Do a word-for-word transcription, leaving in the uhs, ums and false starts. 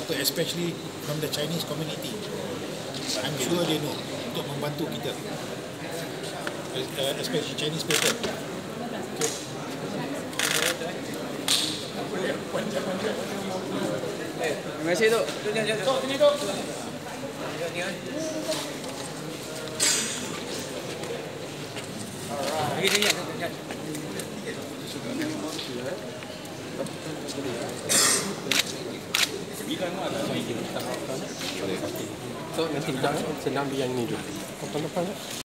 developer, especially from the Chinese community. I'm sure they know untuk membantu kita, especially Chinese people. Okay. Terima kasih tu. Tok, sini tu. Alright. Lagi ni ya. So nanti jangan senang dia yang ni dulu. Potong depan.